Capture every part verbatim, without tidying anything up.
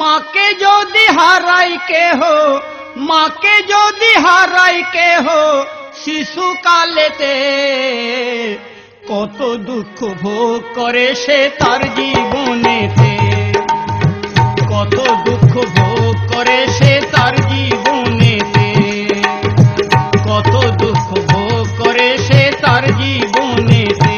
মাকে যদি হারাই কেহ, মাকে যদি হারাই কেহ শিশুকালেতে, কত দুঃখ ভোগ করে সে তার জীবনেতে, কত দুঃখ ভোগ করে সে তার জীবনেতে, কত দুঃখ ভোগ করে সে তার জীবনেতে।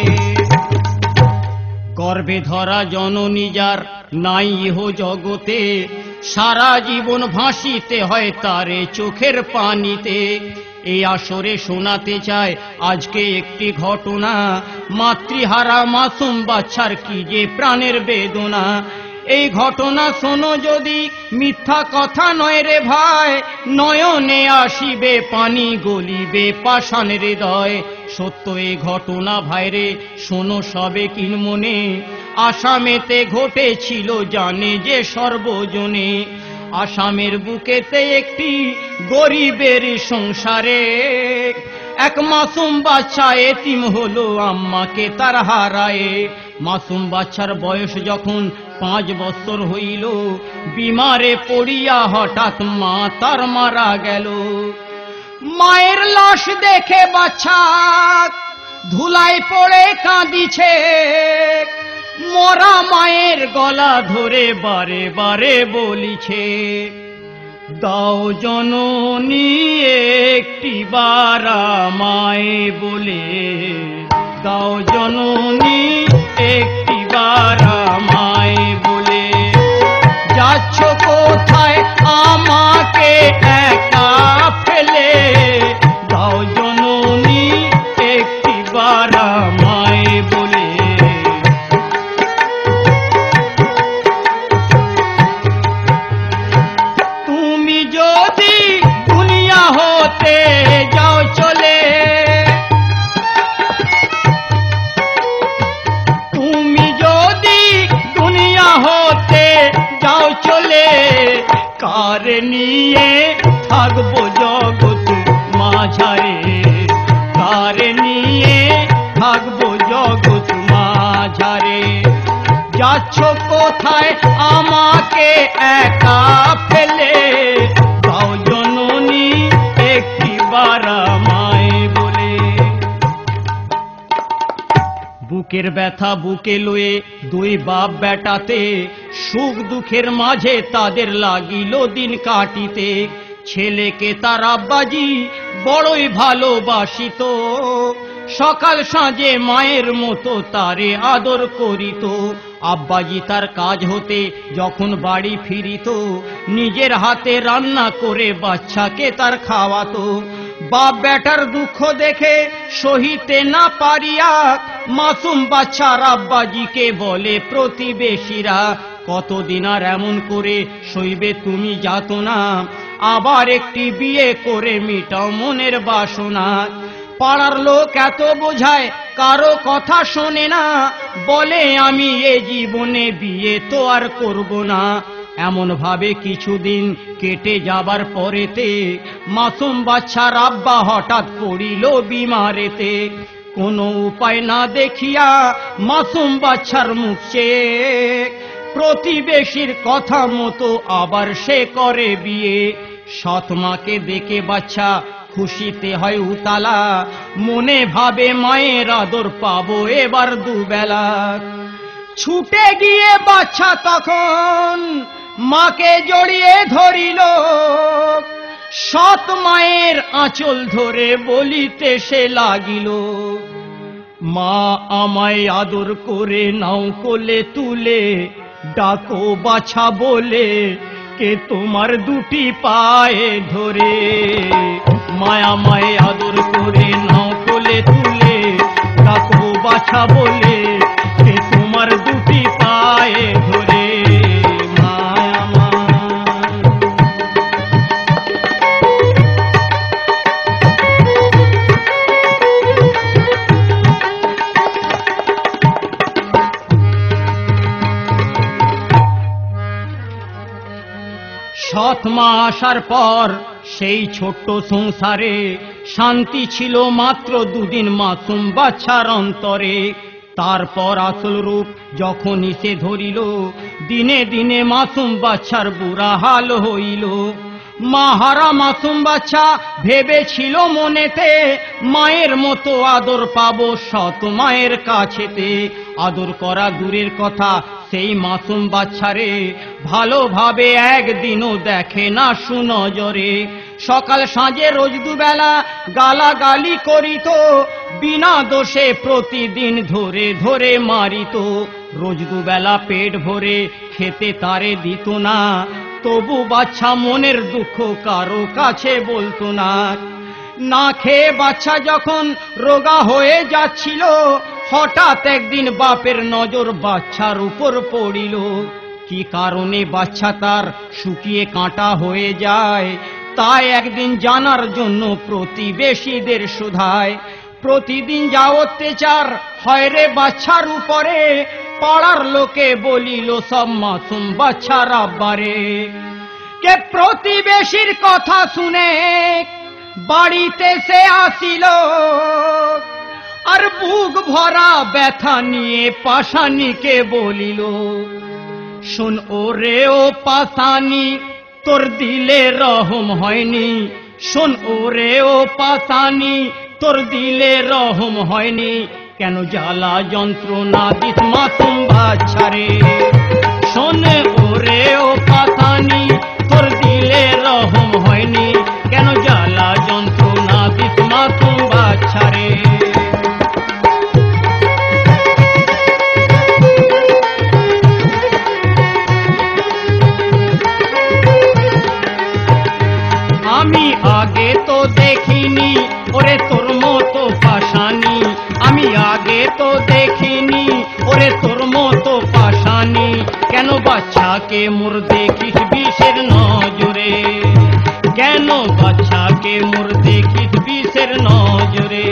গর্ভে ধরা জননী যার নাই ইহ জগতে, সারা জীবন ভাসিতে হয় তারে চোখের পানিতে। এই আসরে শোনাতে চায় আজকে একটি ঘটনা, মাতৃহারা মাসুম বাচ্চার কি যে প্রাণের বেদনা। এই ঘটনা শোনো যদি, মিথ্যা কথা নয় রে ভাই, নয়নে আসিবে পানি, গলিবে পাষাণ হৃদয়। সত্য এই ঘটনা ভাইরে শোনো সবে কিন মনে, আসামেতে ঘটেছিল জানে যে সর্বজনে। আসামের বুকেতে একটি গরিবের সংসারে, এক মাসুম বাচ্চা এতিম হলো আম্মাকে তার হারায়ে। মাসুম বাচ্চার বয়স যখন পাঁচ বছর হইল, বিমারে পড়িয়া হঠাৎ মা তার মারা গেল। মায়ের লাশ দেখে বাচ্চা ধুলায় পড়ে কাঁদিছে, মরা মায়ের গলা ধরে বারে বারে বলিছে, দাও জননী একটি বার আমায় বলে, দাও জননী একটি বার আমায় বলে। যাচ্ছ কোথায় আমাকে একা ফেলে, দাও জননী একটি বার আমায় বলে। তুমি যদি দুনিয়া হতে যাও চলে, তুমি যদি দুনিয়া হতে যাও চলে, কার নিয়ে থাকবো জগৎ মাঝারে, কার নিয়ে থাকবো জগৎ মাঝারে। যাচ্ছ কোথায় আমাকে একা ফেলে, দাও জননী একটি বার আমায় বলে। বুকের ব্যথা বুকে লয়ে দুই বাপ বেটাতে, সুখ দুঃখের মাঝে তাদের লাগিল দিন কাটিতে। ছেলেকে তার আব্বাজি বড়ই ভালোবাসিত, সকাল সাঁঝে মায়ের মতো তারে আদর করিত। আব্বাজি তার কাজ হতে যখন বাড়ি ফিরিত, নিজের হাতে রান্না করে বাচ্চাকে তার খাওয়াতো। বাপ বেটার দুঃখ দেখে সহিতে না পারিয়া, মাসুম বাচ্চার আব্বাজিকে বলে প্রতিবেশীরা, কতদিন আর এমন করে সইবে তুমি যাতনা, আবার একটি বিয়ে করে মিটাও মনের বাসনা। পাড়ার লোক এত বোঝায় কারো কথা শোনে না, বলে আমি এ জীবনে বিয়ে তো আর করব না। এমন ভাবে কিছুদিন কেটে যাবার পরেতে, মাসুম বাচ্চার আব্বা হঠাৎ পড়িল বিমারেতে। কোনো উপায় না দেখিয়া মাসুম বাচ্চার মুখ চেয়ে, প্রতিবেশীর কথা মতো আবার সে করে বিয়ে। সৎ মাকে দেখে বাচ্চা খুশিতে হয় উতালা, মনে ভাবে মায়ের আদর পাবো এবার দুবেলা। ছুটে গিয়ে বাচ্চা তখন মাকে জড়িয়ে ধরিল, সৎ মায়ের আঁচল ধরে বলিতে সে লাগিল, মা আমায় আদর করে নাও কোলে তুলে, ডাকো বাছা বলে কে তোমার দুটি পায়ে ধরে। মায়া মায়ে আদর করে নাও কোলে তুলে, ডাকো বাছা বলে কে তোমার দুটি পায়ে ধরে। মায়া মা সৎ মা আসার পর সেই ছোট্ট সংসারে শান্তি ছিল মাত্র দুদিন মাসুম বাচ্চার অন্তরে। তারপর আসল রূপ যখন এসে ধরিল, দিনে দিনে মাসুম বাচ্চার বুড়া হাল হইল। মাহারা মাসুম বাচ্চা ভেবেছিল মনেতে, মায়ের মতো আদর পাবো সৎ মায়ের কাছেতে। আদর করা দূরের কথা, সেই মাসুম বাচ্চারে ভালোভাবে একদিনও দেখে না সুনজরে। সকাল সাঁঝে রোজ দুবেলা গালাগালি করিত, বিনা দোষে প্রতিদিন ধরে ধরে মারিত। রোজ দুবেলা পেট ভরে খেতে তারে দিত না, তবু বাচ্চা মনের দুঃখ কারো কাছে বলতো না। না খেয়ে বাচ্চা যখন রোগা হয়ে যাচ্ছিল, হঠাৎ একদিন বাপের নজর বাচ্চার উপর পড়িল। কি কারণে বাচ্চা তার শুকিয়ে কাঁটা হয়ে যায়, তাই একদিন জানার জন্য প্রতিবেশীদের শুধায়। প্রতিদিন যা অত্যাচার হয় রে বাচ্চার উপরে, পাড়ার লোকে বলিল সব মাসুম বাচ্চার আব্বারে। কে প্রতিবেশীর কথা শুনে বাড়িতে সে আসিল, আর বুক ভরা ব্যথা নিয়ে পাশানিকে বলিল, শোন ও রে ও পাশানি, তোর দিলে রহম হয়নি। শোন ও রে ও পাশানি, তোর দিলে রহম হয়নি। কেন জ্বালা যন্ত্রণা দিস মাসুম বাচ্চারে। শোন ও রে ও পাশানি, তোর দিলে রহম হয়নি। কেন জ্বালা যন্ত্রণা দিস মাসুম বাচ্চারে। আমি আগে তো দেখিনি ওরে তোর মতো পাশানি। আমি আগে তো দেখিনি ওরে তোর মতো পাশানি। কেন বাচ্চাকে মোর দেখিস বিষের নজরে। কেন বাচ্চাকে মোর দেখিস বিষের নজরে।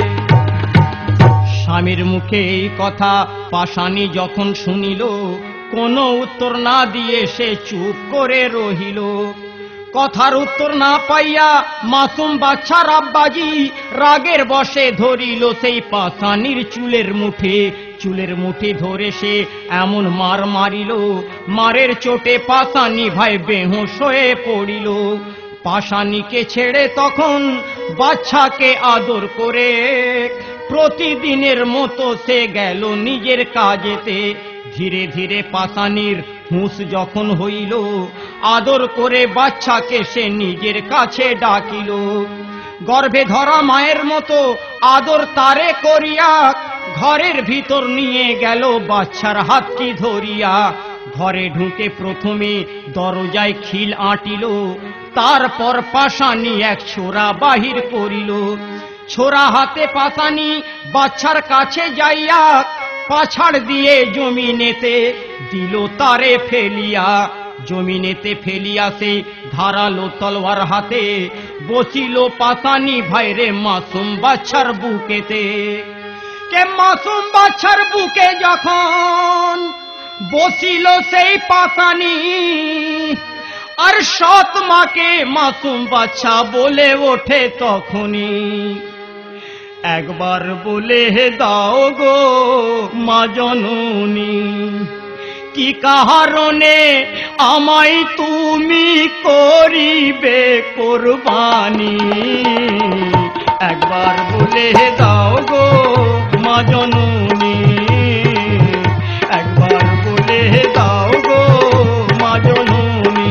স্বামীর মুখে এই কথা পাশানি যখন শুনিল, কোনো উত্তর না দিয়ে সে চুপ করে রহিল। কথার উত্তর না পাইয়া মাসুম বাচ্চার আব্বাজি রাগের বশে ধরিল সেই পাশানির চুলের মুঠে। চুলের মুঠে ধরে সে এমন মার মারিল, মারের চোটে পাশানি ভাই বেহুঁশ হয়ে পড়িল। পাশানিকে ছেড়ে তখন বাচ্চাকে আদর করে প্রতিদিনের মতো সে গেল নিজের কাজেতে। ধীরে ধীরে পাশানির হুঁশ যখন হইল, আদর করে বাচ্চাকে সে নিজের কাছে ডাকিল। গর্ভে ধরা মায়ের মতো আদর তারে করিয়া ঘরের ভিতর নিয়ে গেল বাচ্চার হাতটি ধরিয়া। ঘরে ঢুকে প্রথমে দরজায় খিল আঁটিল, তারপর পাশানি এক ছোরা বাহির করিল। ছোরা হাতে পাশানি বাচ্চার কাছে যাইয়া পাছাড় দিয়ে জমিনেতে দিল তারে ফেলিয়া। জমিনেতে ফেলিয়া সে ধারালো তলোয়ার হাতে বসিল পাশানি ভাইরে মাসুম বাচ্চার বুকেতে। কে মাসুম বাচ্চার বুকে যখন বসিল সেই পাশানি, আর সৎ মাকে মাসুম বাচ্চা বলে ওঠে তখনই, একবার বলে দাও গো মা জননী, কি কারণে আমায় তুমি করিবে কোরবানি। একবার বলে দাও গো মা জননী, একবার বলে দাও গো মা জননী,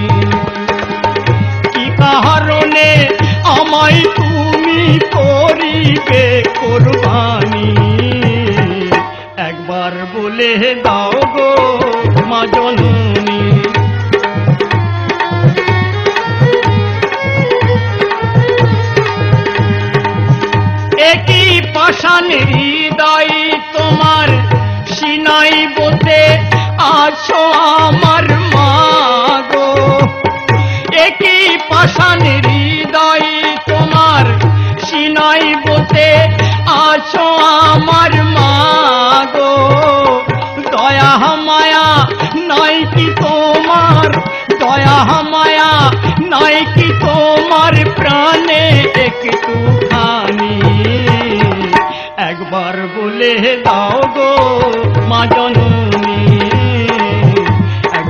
কি কারণে আমায় তুমি করিবে কোরবানি। একবার বলে দাও গো মা জননী। একই পাষাণ হৃদয় তোমার সিনাই বসে আছো আমার মা গো। একই পাষাণ হৃদয় তোমার সিনাই বসে আছো আমার মা গো। দয়া মায়া নাই কি তোমার, দয়া মায়া নাই কি তোমার প্রাণে একটুখানি। একবার বলে দাও গো মা জননী,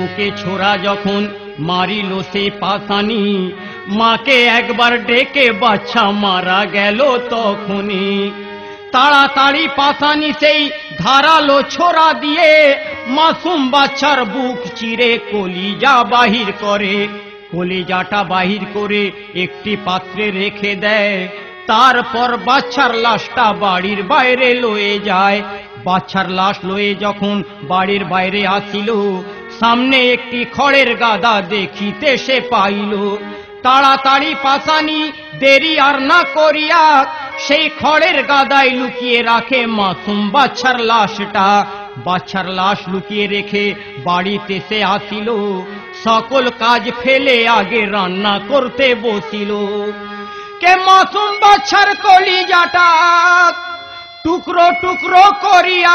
বুকে ছোড়া যখন মারিল সে পাশানি, মাকে একবার ডেকে বাচ্চা মারা গেল তখনই। তাড়াতাড়ি পাশানি সেই ধারালো ছোড়া দিয়ে মাসুম বাচ্চার বুক চিরে কলিজা বাহির করে। কলিজাটা বাহির করে একটি পাত্রে রেখে দেয়, তারপর বাচ্চার লাশটা বাড়ির বাইরে লয়ে যায়। বাচ্চার লাশ লয়ে যখন বাড়ির বাইরে আসিল, সামনে একটি খড়ের গাদা দেখিতে সে পাইল। তাড়াতাড়ি পাশানি দেরি আর না করিয়া সেই খড়ের গাদায় লুকিয়ে রাখে মাসুম বাচ্চার লাশটা। বাচ্চার লাশ লুকিয়ে রেখে বাড়িতে সে আসিল, সকল কাজ ফেলে আগে রান্না করতে বসিল। কে মাসুম বাচ্চার কলিজাটা টুকরো টুকরো করিয়া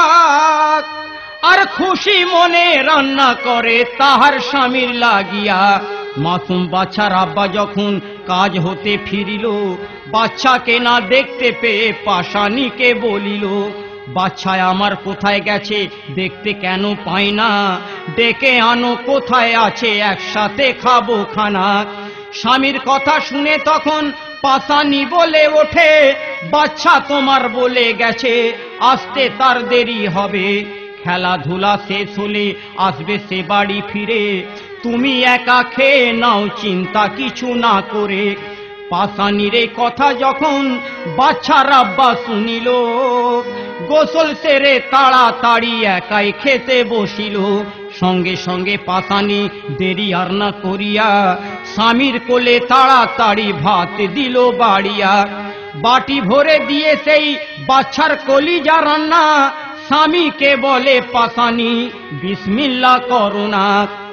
আর খুশি মনে রান্না করে তাহার স্বামীর লাগিয়া। মাসুম বাচ্চার আব্বা যখন কাজ হতে ফিরিল, বাচ্চাকে না দেখতে পেয়ে পাশানিকে বলিল, বাচ্চা আমার কোথায় গেছে দেখতে কেন পাই না, ডেকে আনো কোথায় আছে একসাথে খাবো খানা। স্বামীর কথা শুনে তখন পাশানি বলে ওঠে, বাচ্চা তোমার বলে গেছে আসতে তার দেরি হবে, খেলাধুলা শেষ হলে আসবে সে বাড়ি ফিরে, তুমি একা খেয়ে নাও চিন্তা কিছু না করে। পাশানির এই কথা যখন বাচ্চার আব্বা শুনিল, গোসল সেরে তাড়াতাড়ি একাই খেতে বসিল। সঙ্গে সঙ্গে পাশানি দেরি আর না করিয়া স্বামীর কোলে তাড়াতাড়ি ভাত দিল বাড়িয়া। বাটি ভরে দিয়ে সেই বাচ্চার কলিজা রান্না স্বামীকে বলে পাশানি, বিসমিল্লাহ করো না।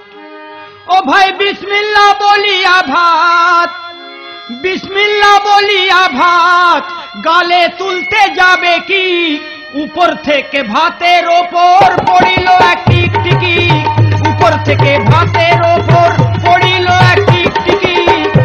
ও ভাই বিসমিল্লাহ বলিয়া ভাত, বিসমিল্লাহ বলিয়া ভাত গালে তুলতে যাবে কি, উপর থেকে ভাতের ওপর পড়িল এক টিকটিকি, উপর থেকে ভাতের ওপর পড়িল এক টিকটিকি।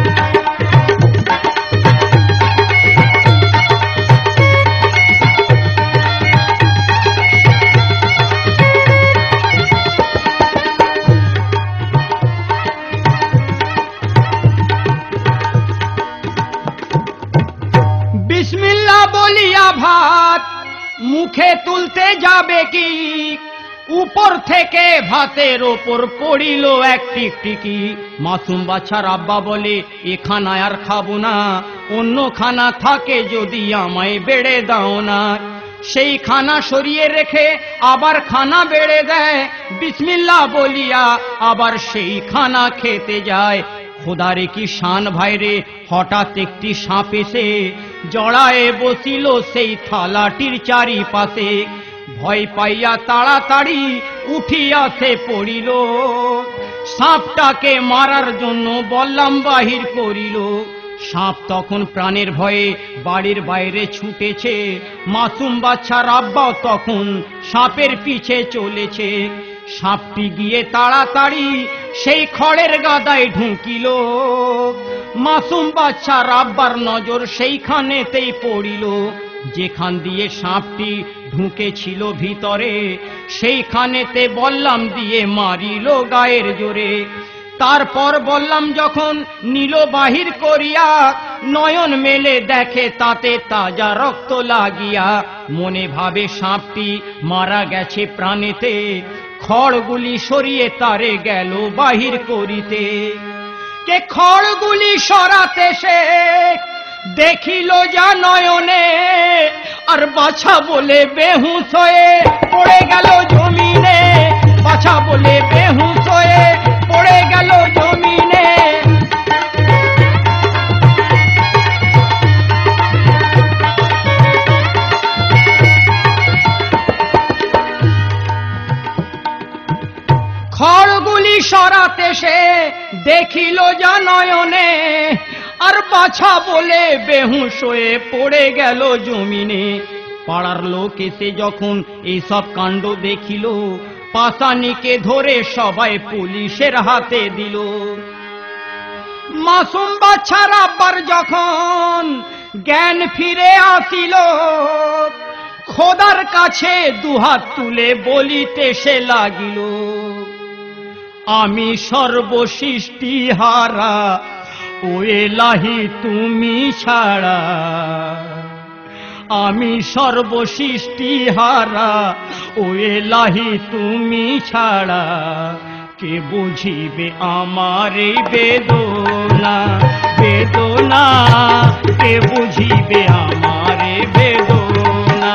বিসমিল্লাহ বলিয়া ভাত মুখে তুলতে যাবে কি, উপর থেকে ভাতের ওপর পড়িল এক টিকটিকি। মাসুম বাচ্চার আব্বা বলে, এ খানা আর খাবো না, অন্য খানা থাকে যদি আমায় বেড়ে দাও না। সেই খানা সরিয়ে রেখে আবার খানা বেড়ে দেয়, বিসমিল্লাহ বলিয়া আবার সেই খানা খেতে যায়। খোদারে কি শান ভাইরে, হঠাৎ একটি সাপ এসে জড়ায়ে বসিল সেই থালাটির চারিপাশে। ভয় পাইয়া তাড়াতাড়ি উঠিয়া সে পড়িল, সাপটাকে মারার জন্য বললাম বাহির করিল। সাপ তখন প্রাণের ভয়ে বাড়ির বাইরে ছুটেছে, মাসুম বাচ্চার আব্বাও তখন সাপের পিছে চলেছে। সাপটি গিয়ে তাড়াতাড়ি সেই খড়ের গাদায় ঢুকিল, মাসুম বাচ্চার আব্বার নজর সেইখানেতেই পড়িল। যেখান দিয়ে সাপটি ঢুকেছিল ভিতরে, সেইখানেতে বললাম দিয়ে মারিল গায়ের জোরে। তারপর বললাম যখন নিল বাহির করিয়া, নয়ন মেলে দেখে তাতে তাজা রক্ত লাগিয়া। মনে ভাবে সাপটি মারা গেছে প্রাণেতে, খড়গুলি সরিয়ে তারে গেল বাহির করিতে। কে খড়গুলি সরাতে সে দেখিল যা নয়নে, আর বাছা বলে বেহুশ হয়ে পড়ে গেল জমিনে, বাছা বলে বেহুশ হয়ে পড়ে গেল জমিনে। খড়গুলি সরাতে সে দেখিল যা নয়নে, আর বাছা বলে বেহুশ হয়ে পড়ে গেল জমিনে। পাড়ার লোক এসে যখন এইসব কাণ্ড দেখিল, পাশানিকে ধরে সবাই পুলিশের হাতে দিল। মাসুম বাচ্চার আব্বার যখন জ্ঞান ফিরে আসিল, খোদার কাছে দুহাত তুলে বলিতে সে লাগিল, আমি সর্বসৃষ্টি হারা ও এলাহি তুমি ছাড়া, আমি সর্বসৃষ্টি হারা ও এলাহি তুমি ছাড়া, কে বুঝিবে আমার এই বেদনা, বেদনা কে বুঝিবে আমার এই বেদনা।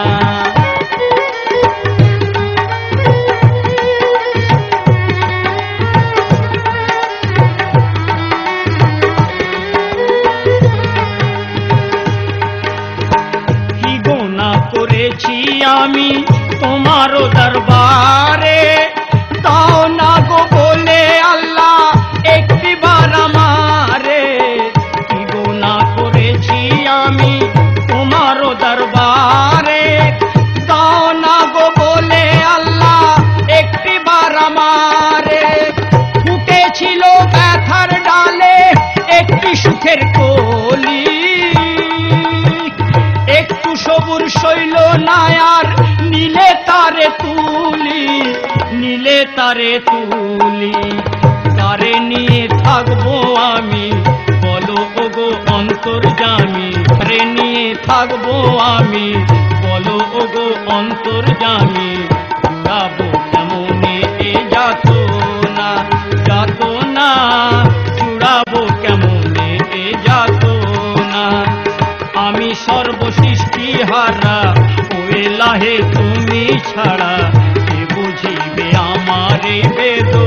কি গোনা করেছি আমি তোমারও দরবারে, তাও না গো বলে আল্লাহ একটিবার আমারে। কি গোনা করেছি আমি তোমারও দরবারে, তাও না গো বলে আল্লাহ একটিবার আমারে। ফুটেছিল ব্যথার ডালে একটি সুখের কলি, একটু সবুর শৈল নায়ার নীলে তারে তুলি, নীলে তারে তুলি। তারে নিয়ে থাকবো আমি বলো ওগো অন্তর্যামী, তারে নিয়ে থাকবো আমি বলো ওগো অন্তর্যামী। জুড়াবো কেমনে এ যাতনা, যাতনা জুড়াবো কেমনে এ যাতনা। আমি সর্বসৃষ্টি হারা ও এলাহে তুমি ছাড়া, কে বুঝিবে আমার এই বেদনা।